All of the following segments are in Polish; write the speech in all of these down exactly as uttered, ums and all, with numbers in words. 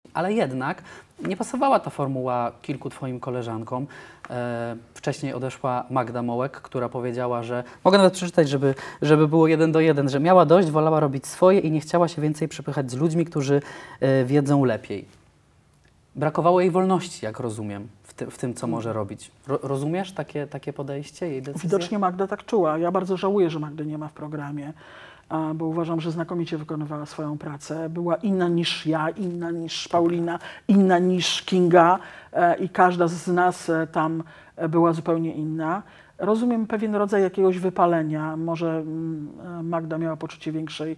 ale jednak nie pasowała ta formuła kilku twoim koleżankom. E, wcześniej odeszła Magda Mołek, która powiedziała, że, mogę nawet przeczytać, żeby, żeby było jeden do jeden, że miała dość, wolała robić swoje i nie chciała się więcej przepychać z ludźmi, którzy e, wiedzą lepiej. Brakowało jej wolności, jak rozumiem, w, ty, w tym, co może robić. Ro, rozumiesz takie, takie podejście, jej decyzję? Widocznie Magda tak czuła. Ja bardzo żałuję, że Magdy nie ma w programie, bo uważam, że znakomicie wykonywała swoją pracę. Była inna niż ja, inna niż Paulina, inna niż Kinga i każda z nas tam była zupełnie inna. Rozumiem pewien rodzaj jakiegoś wypalenia. Może Magda miała poczucie większej,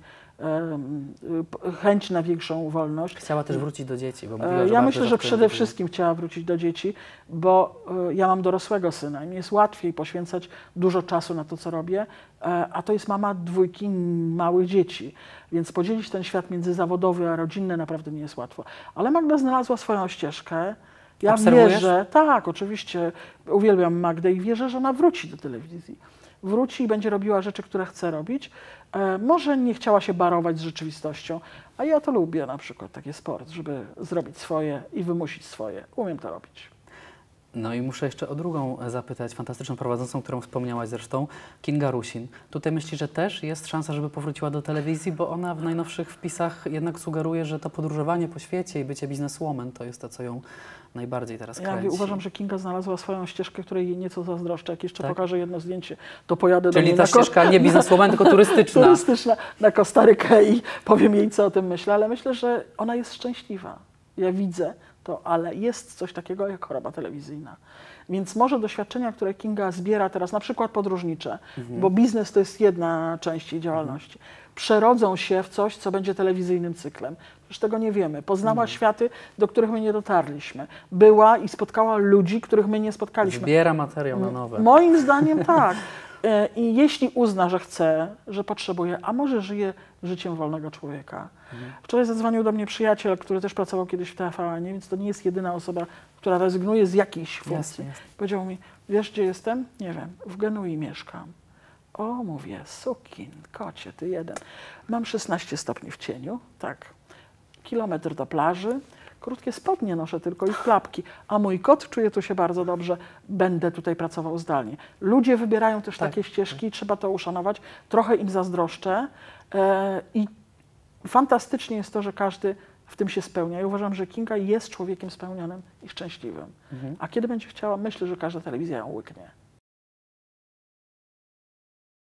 chęć na większą wolność. Chciała też wrócić do dzieci. Bo mówiła, że ja myślę, że rzadko przede wszystkim chciała wrócić do dzieci, bo ja mam dorosłego syna i mi jest łatwiej poświęcać dużo czasu na to, co robię, a to jest mama dwójki małych dzieci, więc podzielić ten świat między zawodowy a rodzinny naprawdę nie jest łatwo. Ale Magda znalazła swoją ścieżkę. Ja wierzę, tak, oczywiście uwielbiam Magdę i wierzę, że ona wróci do telewizji. Wróci i będzie robiła rzeczy, które chce robić. E, może nie chciała się barować z rzeczywistością, a ja to lubię, na przykład taki sport, żeby zrobić swoje i wymusić swoje. Umiem to robić. No i muszę jeszcze o drugą zapytać, fantastyczną prowadzącą, którą wspomniałaś zresztą, Kinga Rusin. Tutaj myślisz, że też jest szansa, żeby powróciła do telewizji, bo ona w najnowszych wpisach jednak sugeruje, że to podróżowanie po świecie i bycie bizneswoman to jest to, co ją najbardziej teraz kręci. Ja uważam, że Kinga znalazła swoją ścieżkę, której jej nieco zazdroszczę. Jak jeszcze tak? pokażę jedno zdjęcie, to pojadę Czyli do niej ta na ścieżka nie bizneswoman, tylko turystyczna. turystyczna na Kostarykę i powiem jej, co o tym myślę, ale myślę, że ona jest szczęśliwa. Ja widzę to, ale jest coś takiego jak choroba telewizyjna. Więc może doświadczenia, które Kinga zbiera teraz, na przykład podróżnicze, mhm. bo biznes to jest jedna część jej działalności, mhm. przerodzą się w coś, co będzie telewizyjnym cyklem. Przecież tego nie wiemy. Poznała mhm. światy, do których my nie dotarliśmy. Była i spotkała ludzi, których my nie spotkaliśmy. Zbiera materiał na nowe. Moim zdaniem tak. I jeśli uzna, że chce, że potrzebuje, a może żyje życiem wolnego człowieka. Mhm. Wczoraj zadzwonił do mnie przyjaciel, który też pracował kiedyś w T V N, więc to nie jest jedyna osoba, która rezygnuje z jakiejś funkcji. Jasne, jasne. Powiedział mi, wiesz gdzie jestem? Nie wiem, w Genui mieszkam. O, mówię, sukin, kocie, ty jeden. Mam szesnaście stopni w cieniu, tak, kilometr do plaży. Krótkie spodnie noszę tylko i klapki, a mój kot czuje tu się bardzo dobrze, będę tutaj pracował zdalnie. Ludzie wybierają też tak, takie ścieżki, tak. trzeba to uszanować, trochę im zazdroszczę e, i fantastycznie jest to, że każdy w tym się spełnia. Ja uważam, że Kinga jest człowiekiem spełnionym i szczęśliwym. Mhm. A kiedy będzie chciała, myślę, że każda telewizja ją łyknie.